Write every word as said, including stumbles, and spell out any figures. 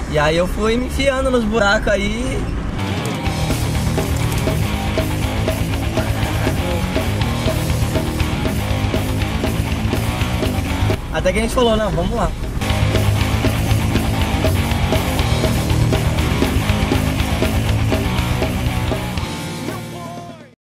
E aí eu fui me enfiando nos buracos aí. Até que a gente falou, não, vamos lá.